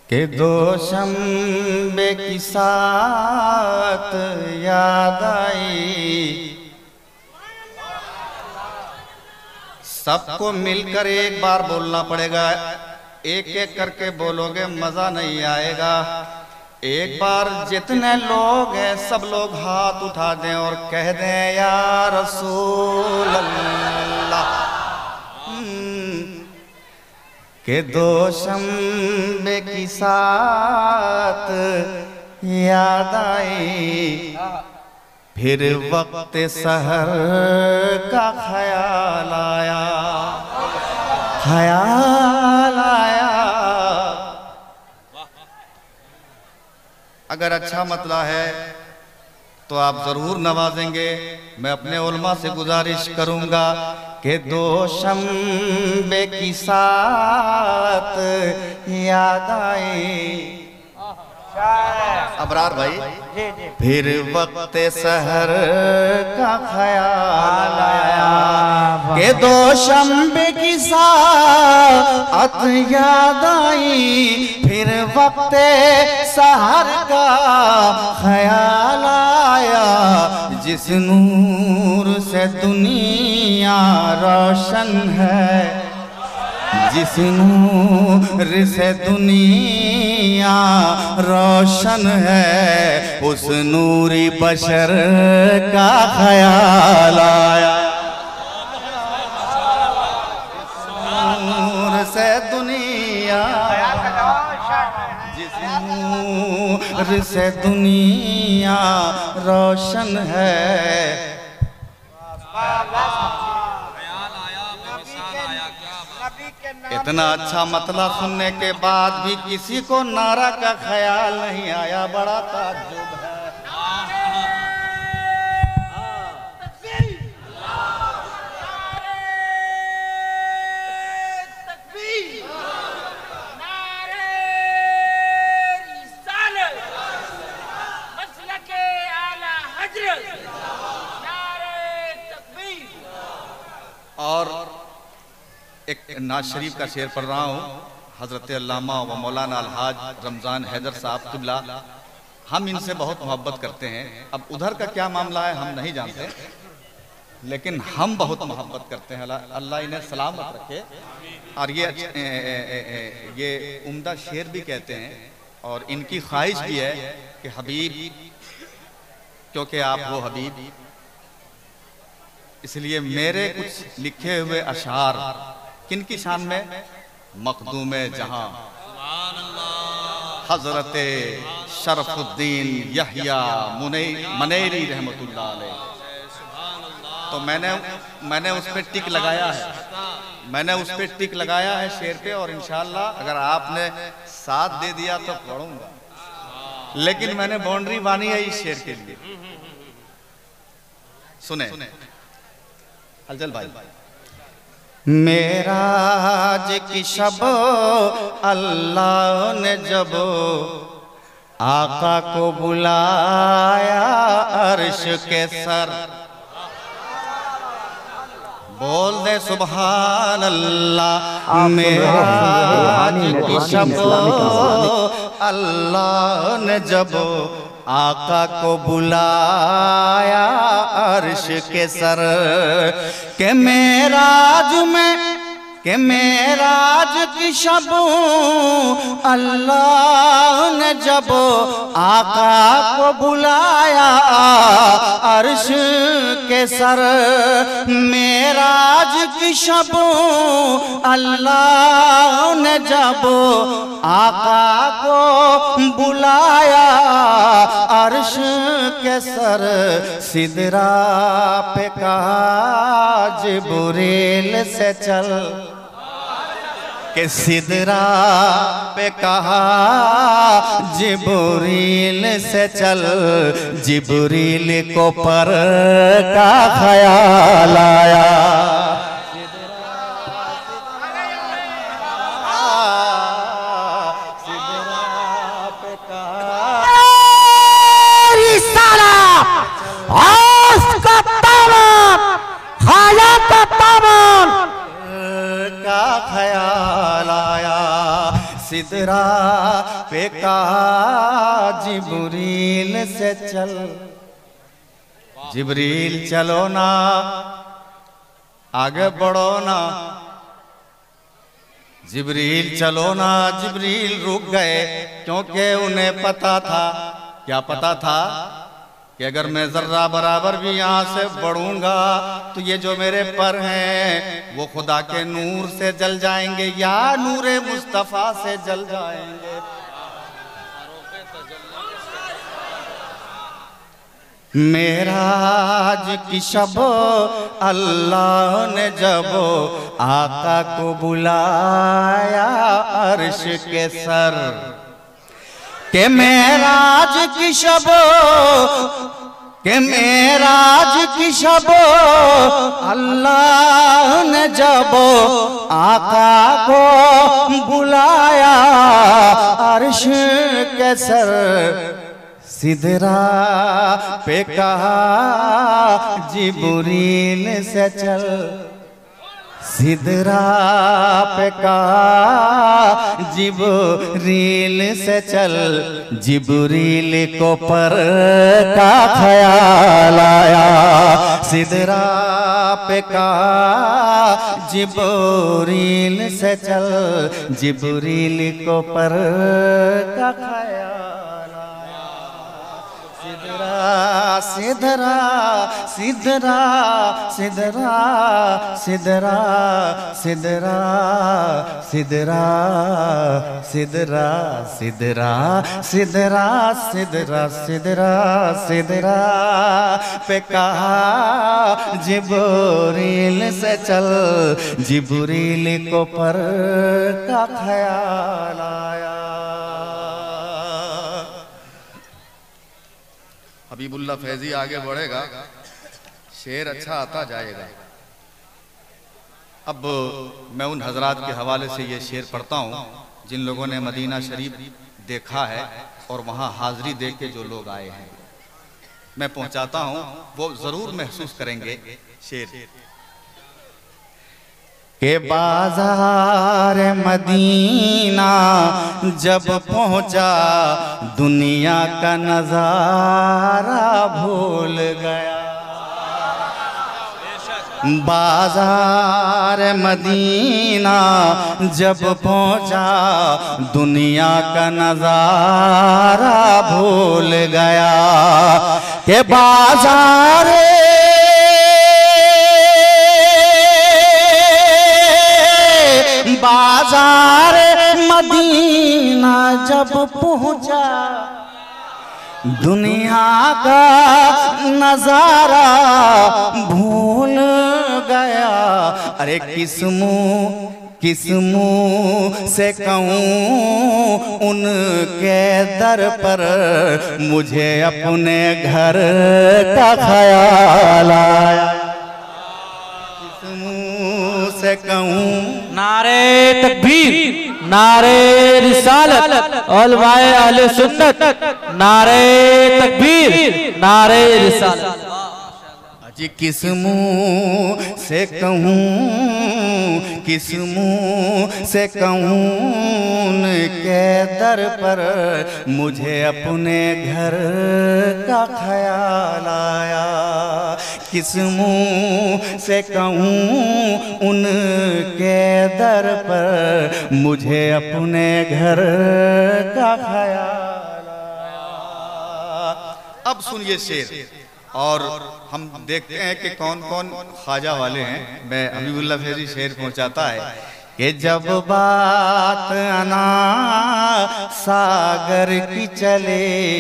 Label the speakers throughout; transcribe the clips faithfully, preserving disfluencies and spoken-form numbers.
Speaker 1: के दो शंबे की साथ याद आई। सबको मिलकर एक बार बोलना पड़ेगा, एक एक करके बोलोगे मजा नहीं आएगा। एक बार जितने लोग हैं सब लोग हाथ उठा दें और कह दें या रसूल अल्लाह। के दो शंबे की साथ याद आई, फिर वक्त सहर का ख्याल आया, ख्याल आया। अगर अच्छा मतला है तो आप जरूर नवाजेंगे। मैं अपने उलमा से गुजारिश करूंगा कि दो शंबे की साथ याद आई। अबरार भाई, फिर वक्त सहर का ख्याल आया कि दो शंबे की साथ याद आई, फिर वक्त सहर का ख्याल आया। जिस नूर से दुनिया रोशन है, जिस नूर से दुनिया रोशन है, उस नूरी बशर का ख्याल आया। नूर से दुनिया, जिस नूर से दुनिया रोशन है। इतना अच्छा मतला सुनने के बाद भी किसी को नारा का ख्याल नहीं आया, बड़ा ताज्जुब है। और एक नाज शरीफ का शेर पढ़ रहा हूँ, हजरत अल्लामा व मौलाना अलहाज रमज़ान हैदर साहब किबला। हम इनसे बहुत मोहब्बत करते हैं। अब उधर का क्या मामला है हम नहीं जानते, लेकिन हम बहुत मोहब्बत करते हैं। अल्लाह इन्हें सलामत रखे। और ये ए, ए, ए, ये उम्दा शेर भी कहते हैं और इनकी ख्वाहिश भी है कि हबीब, क्योंकि आप वो हबीब, इसलिए मेरे कुछ लिखे हुए अशार किनकी शान में? मखदूमे जहां हजरत शरफुद्दीन यहया मनेरी रहमतुल्लाह अलैह। तो मैंने मैंने उस पर टिक लगाया है, मैंने उस पर टिक लगाया है शेर पे। और इंशाअल्लाह अगर आपने साथ दे दिया तो पढ़ूंगा, लेकिन मैंने बाउंड्री बानी है इस शेर के लिए। सुने अफजल भाई, मेराज की शब अल्लाह ने जब आका को बुलाया अर्श के सर, बोल दे सुभान अल्लाह। मेराज की शब अल्लाह ने जब आका को बुलाया अर्श के सर, के मेराज में, के मेराज की शब अल्लाह ने जब आका को बुलाया अर्श के सर। मेराज की शब अल्लाह ने जब आका को बुलाया अर्श के सर, सिदरा पे कहा जिब्रील से चल, के सिदरा पे कहा जिब्रील से चल, जिब्रील को पर का ख्याल आया। सिदरा पे कहा जिब्रील से चल, जिब्रील चलो ना आगे बढ़ो ना, जिब्रील चलो ना। जिब्रील रुक गए क्योंकि उन्हें पता था, क्या पता था कि अगर मैं जर्रा बराबर भी यहाँ से बढ़ूंगा तो ये जो मेरे पर हैं वो खुदा के नूर से जल जाएंगे या नूरे मुस्तफ़ा से जल जाएंगे। मेराज की शब अल्लाह ने जब आका को बुलाया अर्श के सर, के मेराज की शब, के मेराज की शब अल्लाह ने जब आका को बुलाया अर्श के सर, सिदरा पे कहा जिब्रील से चल, सिदरा पे कहा जिब्रील से चल। जिब्रील को पर का ख्याल आया, सिदरा पे कहा जिब्रील से चल, जिब्रील को पर का ख्याल। सिदरा सिदरा सिदरा सिदरा सिदरा सिदरा सिदरा सिदरा सिदरा सिदरा सिदरा सिदरा पे कहा जिब्रील से चल, जिब्रील को पर का ख्याल आया। हबीबुल्लाह फैजी आगे बढ़ेगा, शेर अच्छा आता जाएगा। अब मैं उन हजरात के हवाले से ये शेर पढ़ता हूँ जिन लोगों ने मदीना शरीफ देखा है और वहाँ हाजिरी दे के जो लोग आए हैं, मैं पहुँचाता हूँ, वो ज़रूर महसूस करेंगे। शेर के बाजार मदीना जब पहुंचा दुनिया का नजारा भूल गया, बाजार मदीना जब पहुंचा दुनिया का नजारा भूल गया, के बाजार बाजार मदीना जब पहुंचा दुनिया का नजारा भूल गया। अरे किस मुँह किस मुँह से कहूँ उनके दर पर मुझे अपने घर का ख्याल आया, किस मुँह से कहूँ।
Speaker 2: नारे तकबीर, नारे रिसालत, उलमाए अहले सुन्नत, नारे तकबीर, नारे रिसालत।
Speaker 1: जी किस मुँह से कहूँ, किस मुँह से कहूँ के दर पर मुझे अपने घर का ख्याल आया, किस मुँह से कहूँ उनके दर पर मुझे अपने घर का ख्याल आया। अब सुनिए शेर, और हम देखते हैं कि कौन कौन ख्वाजा वाले हैं। मैं हबीबुल्लाह फैजी शेर पहुंचाता है कि जब बात अना सागर की चले,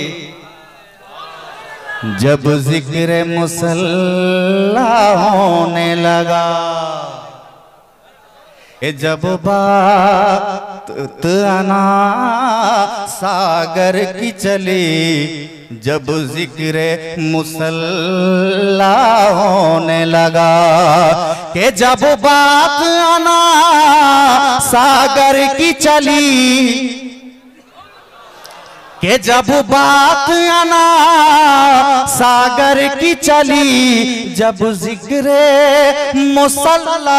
Speaker 1: जब जिक्र मुसल्ला होने लगा, ए जब बात अना सागर की चली, जब जिक्र मुसल्ला होने लगा, के जब बात आना सागर की चली,
Speaker 3: कि जब बात आना सागर की चली, जब जिक्रे मुसल्ला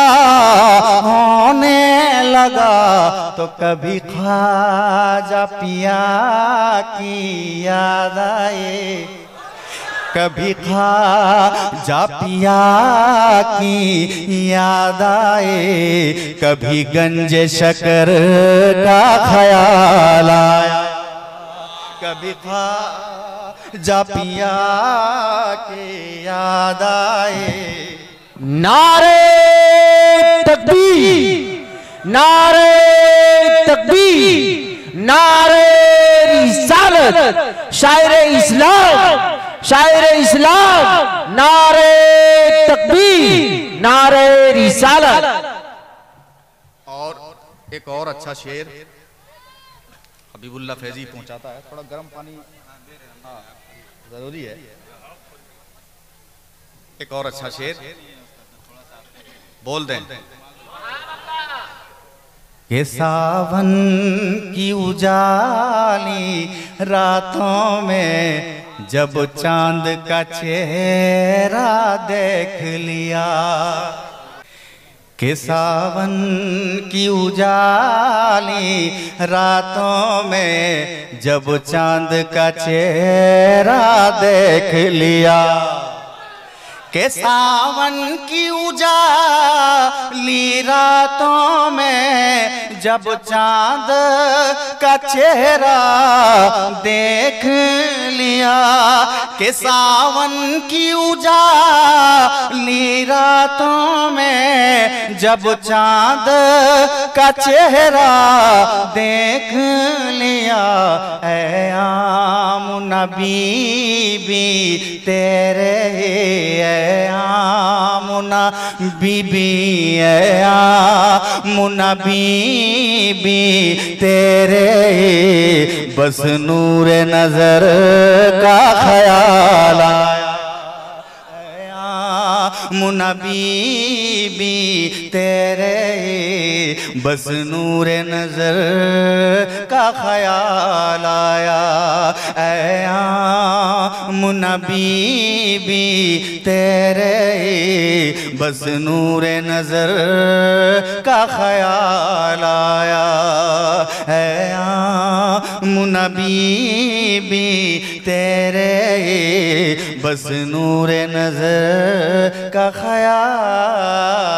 Speaker 3: होने लगा, तो कभी ख्वाजा पिया की याद आए, कभी ख्वाजा पिया की याद आए, कभी गंजे शकर का ख्याल आया, कभी ख्वाजा पिया के याद आए।
Speaker 2: नारे तकबीर, नारे तकबीर, नारे रिसालत, शायर इस्लाम, शायर इस्लाम, नारे तकबीर, नारे रिसालत।
Speaker 1: और एक और अच्छा शेर हबीबुल्लाह फैजी पहुंचाता है। थोड़ा गर्म पानी हाँ जरूरी है। एक और अच्छा शेर बोल दें।
Speaker 3: ये सावन की उजाली रातों में जब चांद का चेहरा देख लिया, कि सावन की उजाली रातों में जब चांद का चेहरा देख लिया, के सावन की उजाली रातों में जब चांद का चेहरा देख लिया, के सावन की उजाली रातों में जब चांद का चेहरा देख लिया, ऐ आम नबी भी तेरे मुना बीबी मुना बीबी तेरे, बस नूर नजर का ख्याल आया, मुना बीबी तेरे, बस नूर नजर का ख्याल आया, ऐ मुना बीबी तेरे, बस नूर नजर का ख्याल आया, ऐ मुना बीबी तेरे, बस नूर नजर का ख्याल